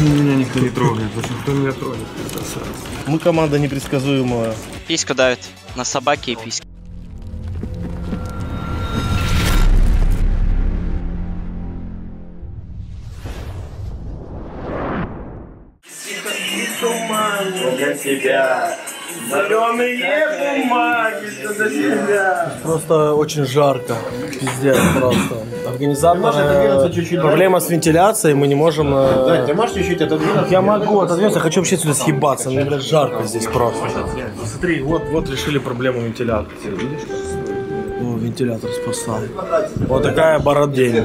Меня никто не трогает. Зачем кто меня трогает? Мы команда непредсказуемая. Письку давит. На собаке и письки. Для себя. Зеленые бумаги для себя. Просто очень жарко. Пиздец просто. Организаторы, проблема с вентиляцией, мы не можем... Да, ты можешь чуть-чуть отодвинуться? Я могу отодвинуться, я хочу вообще сюда съебаться, мне блядь, жарко здесь просто. Смотри, вот решили проблему вентиляции. Видишь? О, вентилятор спасает. Вот такая бородень.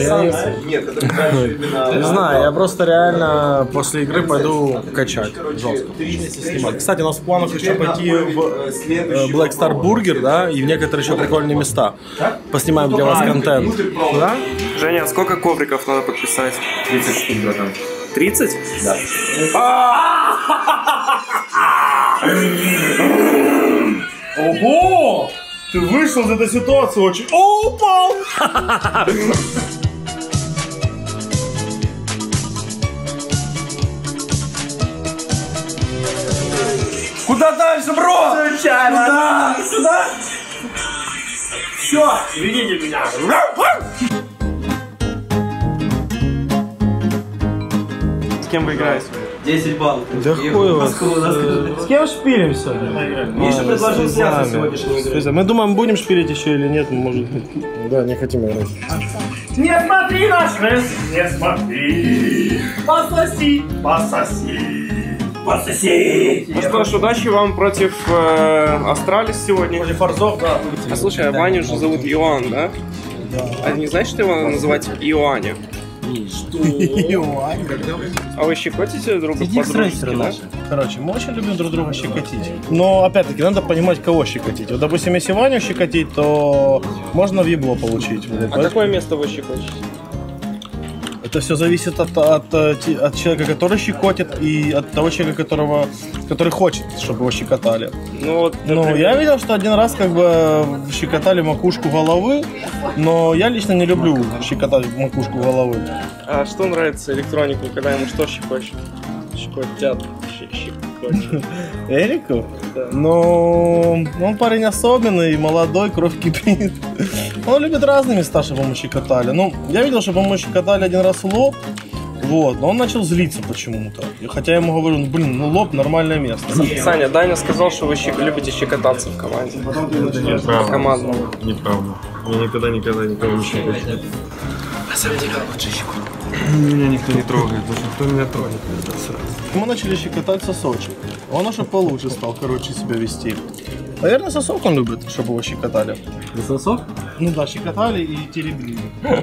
Не знаю, я просто реально после игры пойду качать жестко. Кстати, у нас в планах еще пойти в Black Star Burger, да, и в некоторые еще прикольные места. Поснимаем для вас контент. Да? Женя, сколько ковриков надо подписать? 30 штук, братан. 30? Да. Ого! Ты вышел из этой ситуации очень... О, упал! Куда дальше, бро? Случайно. Куда? Сюда? Все, видите меня. С кем вы играете? 10 баллов. Да хуй вас. С кем шпилим сегодня? Миша предложил сняться сегодняшней игры. Мы думаем, будем шпилить еще или нет, может быть. Да, не хотим играть. Не смотри наш рейс, не смотри. Пососи. Пососи. Пососи. Ну что ж, удачи вам против Астралис сегодня. Против Форзов, да. А слушай, а Ваню же зовут Иоанн, да? Да. А не знаешь, что его называть Иоанне? А вы щекотите друг друга по-дружески, да? Короче, мы очень любим друг друга щекотить. Но, опять-таки, надо понимать, кого щекотить. Вот, допустим, если Ваню щекотить, то можно в ебло получить. А какое место вы щекочете? Это все зависит от человека, который щекотит, и от того человека, который хочет, чтобы его щекотали. Ну, вот, Ну, я видел, что один раз как бы щекотали макушку головы, но я лично не люблю щекотать макушку головы. А что нравится электронику, когда ему что щекочет? Щекотят. Щекочет. Эрику? Да. Ну, он парень особенный, молодой, кровь кипит. Он любит разные места, чтобы ему щекотали. Ну, я видел, чтобы ему щекотали один раз лоб, вот, но он начал злиться почему-то. Хотя я ему говорю, ну, блин, ну лоб нормальное место. Саня, Даня сказал, что вы любите щекотаться в команде. Неправда. Командно. Неправда. Я никогда никого не щекочу. На самом деле он лучше щекотит. Меня никто не трогает. Зачем кто меня трогает? Мы начали щекотать сосочек. Он уже получше стал, короче, себя вести. Наверное, сосок он любит, чтобы его щекотали. Сосок? Ну да, щекотали и теребили.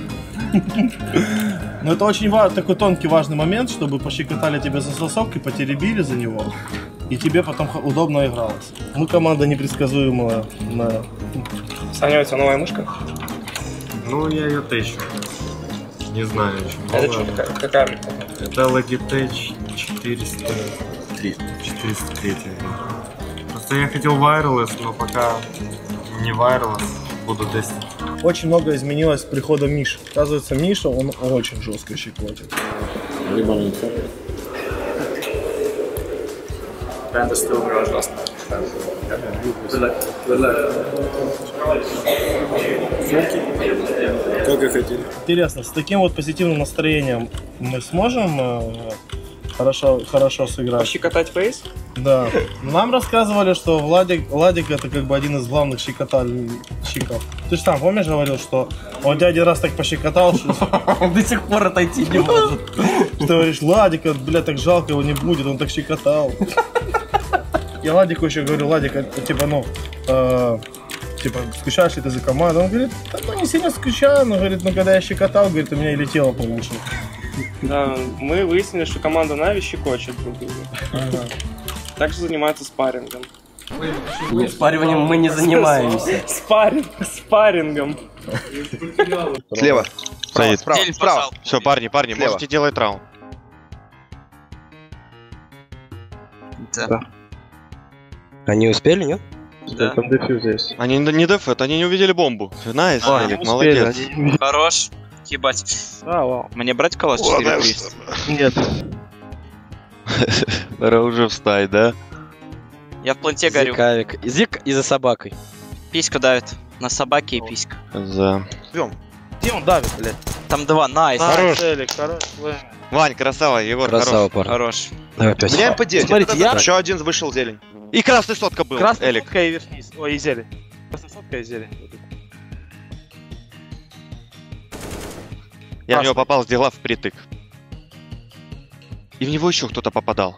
Но это очень такой тонкий, важный момент, чтобы пощекотали тебя за сосок и потеребили за него. И тебе потом удобно игралось. Мы команда непредсказуемая. Саня, у тебя новая мышка? Ну, я ее тещу. Не знаю еще. Это что, какая мышка? Это Logitech 403. 403. Просто я хотел wireless, но пока не wireless, буду тестить. Очень много изменилось с приходом Миши. Оказывается, Миша, он очень жестко щекотит. Либо не все. Бенда стил ужасно. Как и хотели. Интересно, с таким вот позитивным настроением мы сможем хорошо сыграть? Пощекотать фейс? Да. Нам рассказывали, что Владик это как бы один из главных щекотальщиков. Ты же сам помнишь, говорил, что он тебя один раз так пощекотал, что Он до сих пор отойти не может. ты говоришь, Владика, бля, так жалко его не будет, он так щекотал. Я Владику еще говорю, Владик, типа, типа, скучаешь ли ты за команду? Он говорит, да, ну не сильно скучаю, но говорит, ну когда я щекотал, говорит, у меня и летело получше. Да, мы выяснили, что команда Нави щекочет друг друга. Ага. Также занимается спаррингом. Нет, спариванием мы не занимаемся. Спаррингом. Слева. Справа, Стоит. справа, Дель, справа. пожалуйста. Все, парни, Слева. можете делать раунд. Да. Они успели, нет? Да. Там дефьюз есть. Они не дефет, они не увидели бомбу. Найс, Элик, молодец. Хорош. Ебать. Да, вау. Мне брать калаш 4 300? Нет. Пора уже встать, да? Я в планте горю. Зикавик. Зик и за собакой. Письку давит. На собаке и писька. За. Где он давит, блядь? Там два, найс. Хорош. Целик, хорош. Вань, красава, Егор, Красава, хорош. парень. Хорош. Давай опять. Меняем по 10. Смотрите, я- Еще один вышел зелень. И красный сотка был, Красная Элик. сотка и верхний. Ой, и зелень. Красная сотка и зелень. Я в него попал, сделав впритык. И в него еще кто-то попадал.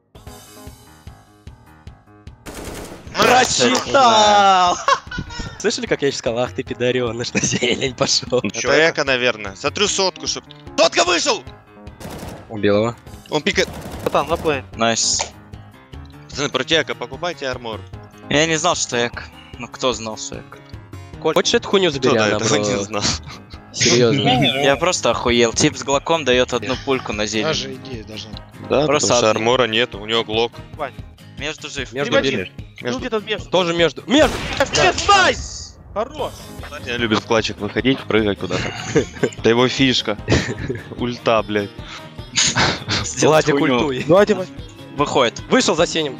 Прочитал! Слышали, как я сейчас сказал? Ах ты пидореныш, на зелень пошел. Это эко, наверное. Сотрю сотку, чтоб... Сотка вышел! Убил его. Он пикает. Братан, на плей. Найс. Пацаны, против эко покупайте армор. Я не знал, что эк. Ну кто знал, что эк? Хочешь эту хуйню забери, Кто-то она, этого не бро? знал. Серьезно. Я просто охуел. Тип с глоком дает одну пульку на зелень. идея должна. Да, Просто потому что одну. армора нет, у него глок. Между жив. Между Между- бери. Ну где-то между. Тоже между. Между! Найс! Хорош! Я любит в клатчик выходить, прыгать куда-то. Это его фишка. Ульта, блядь. Владик ультуй. Давайте Выходит. Вышел за синим.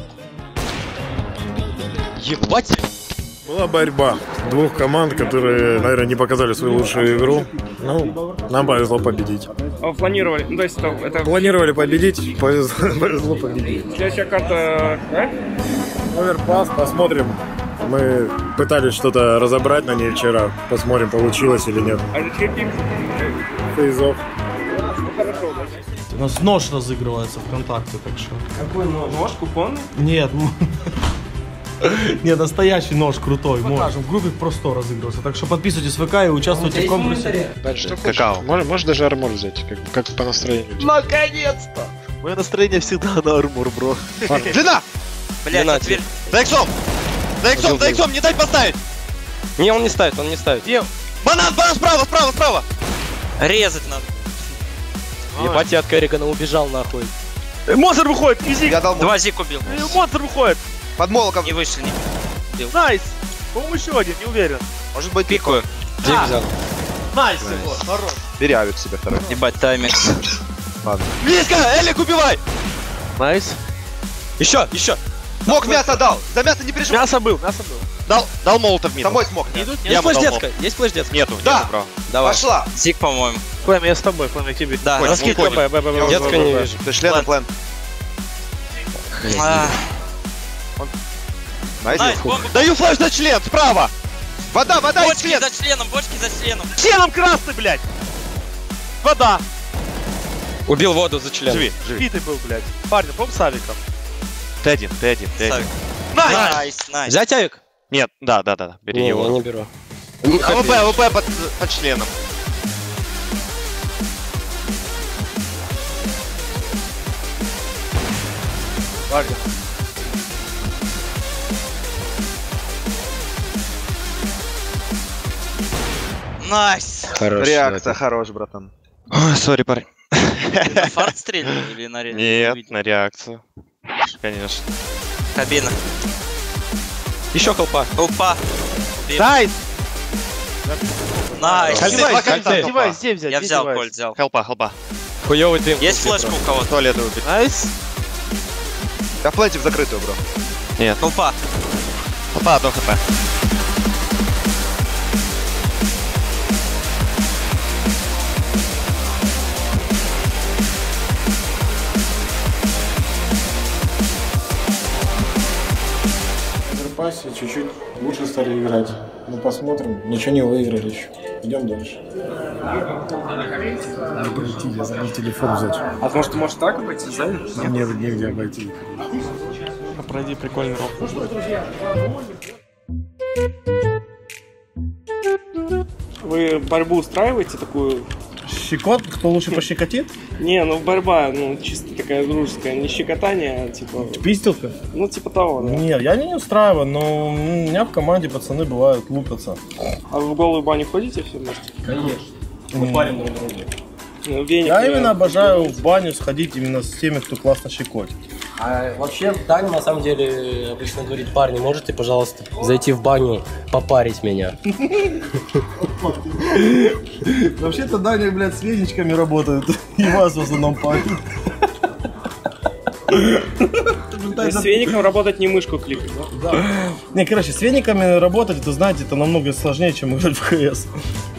Ебать! Была борьба двух команд, которые, наверное, не показали свою лучшую игру. Ну, нам повезло победить. планировали. Ну, то есть это Планировали победить, повезло победить. следующая карта. Оверпас, посмотрим. Мы пытались что-то разобрать на ней вчера. Посмотрим, получилось или нет. А зачем? Фейзов. У нас нож разыгрывается ВКонтакте, так что... Какой нож? Купонный? Нет, нет, настоящий нож крутой. Покажем, в группе просто разыгрывается. Так что подписывайтесь в ВК и участвуйте в конкурсе. Какао. Можешь даже армор взять, как по настроению. Наконец-то! Мое настроение всегда на армор, бро. Длина! Блять, Длина отверь. За иксом! За иксом, за иксом, не дай поставить! Не, он не ставит, он не ставит. Банан, банан, справа, справа, справа! Резать надо. Ебать, я от Керригана убежал нахуй. Монстр выходит, изи! Я дал Два зик убил. Монстр выходит! под молоком. Не вышли. Найс! По-моему, еще один, не уверен. Может быть, Пикаю. Дик взял. Найс его, хорош. бери авик себе второй. Ебать, тайминг. Близко! Элик, убивай! Найс. Еще, еще. Смог мясо дал! За мясо не переживай! Мясо был. Дал молотов мид. Домой смог. Идут, Есть ему флеш дал детская? Есть флеш детская? Нету, Да. нету, бро. Давай. Пошла! Зик, по-моему. Клэм, я с тобой, Клэм, я к тебе. Да, Понял, раскид. понял. Детская не вижу. Ты член план. А, Найс. Найс, бомба. Даю флеш на член, справа! Вода, вода и Бочки член! за членом, бочки за членом. Членом красный, блядь! Вода! Убил воду за член. Живи, живи. Битый был, блядь. Парень, помню, с авиком. Т1, Т1, Т1. Савик. Найс! Найс, найс. Взять авик? Нет, да, бери Не, я его. не беру. АВП под членом. Парень. Найс. Хорош. Реакция, хорош, братан. Ой, сори, парень. На фарт стрельнул или на реакцию? Нет, на реакцию. Конечно. Кабина. Еще колпа. Опа. Найс! Найс. Девайс, где взять? Я Где взял, девайс? Коль, взял. Хелпа. Хуёвый дым. Есть флешка у кого-то? Туалеты убить. Найс. Я планте в закрытую, бро. Нет. Опа. Хелпа, до хп. В Оверпасе чуть-чуть лучше стали играть. Ну посмотрим. Ничего не выиграли еще. Идем дальше. Надо пройти, я забыл телефон взять. А может так обойти сзади? Нет, негде обойти. Пройди прикольный рок. Вы борьбу устраиваете такую? Щекот, кто лучше пощекотит? Не, ну борьба, ну чисто такая дружеская, не щекотание, а типа, Пистилка? ну типа того, да. Не, я не устраиваю, но у меня в команде пацаны бывают лупятся. А вы в голую баню ходите все вместе? Конечно. Ну, веник, Я именно обожаю в баню сходить именно с теми, кто классно щекотит. А вообще Даня на самом деле обычно говорит: парни, можете, пожалуйста, зайти в баню, попарить меня? Вообще-то Даня, блядь, с веничками работает. И вас в основном парит. То есть с веником работать не мышку кликать, да? Не, короче, с вениками работать, это, знаете, это намного сложнее, чем играть в КС.